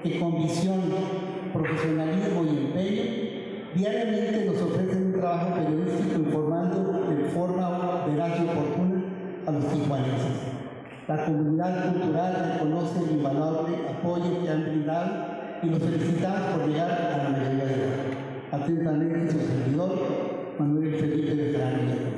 que con visión, profesionalismo y empeño, diariamente nos ofrecen un trabajo periodístico informando de forma veraz y oportuna a los tijuanenses. La comunidad cultural reconoce el invaluable apoyo que han brindado y los felicitamos por llegar a la mayoría de edad. Atentamente su servidor, Manuel Felipe Bejarano.